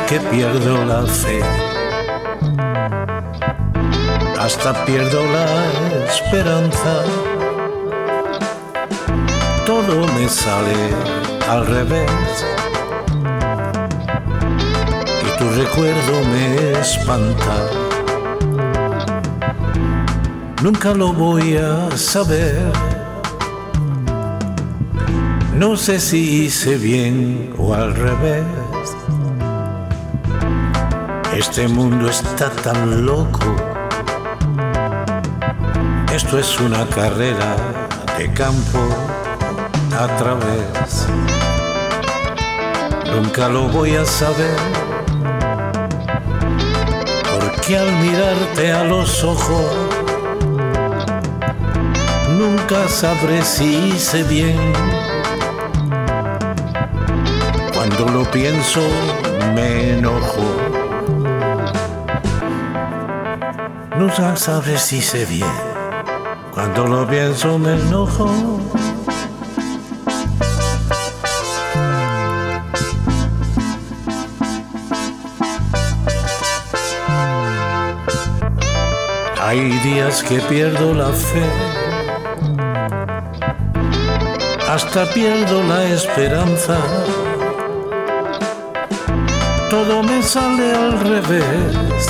que pierdo la fe, hasta pierdo la esperanza. Todo me sale al revés y tu recuerdo me espanta. Nunca lo voy a saber. No sé si hice bien o al revés. Este mundo está tan loco. Esto es una carrera de campo a través. Nunca lo voy a saber, porque al mirarte a los ojos nunca sabré si hice bien. Cuando lo pienso me enojo. Nunca sabré si hice bien. Cuando lo pienso me enojo. Hay días que pierdo la fe, hasta pierdo la esperanza. Todo me sale al revés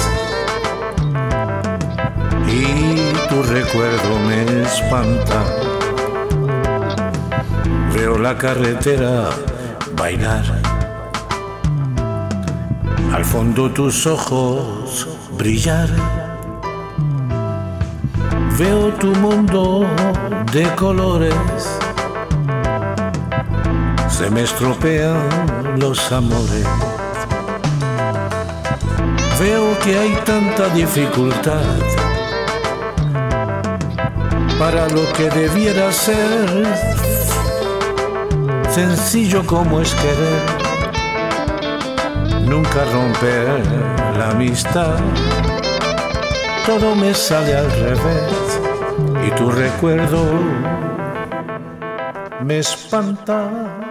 y tu recuerdo me espanta. Veo la carretera bailar, al fondo tus ojos brillar. Veo tu mundo de colores, se me estropean los amores. Veo que hay tanta dificultad para lo que debiera ser sencillo como es querer. Nunca romper la amistad. Todo me sale al revés y tu recuerdo me espanta.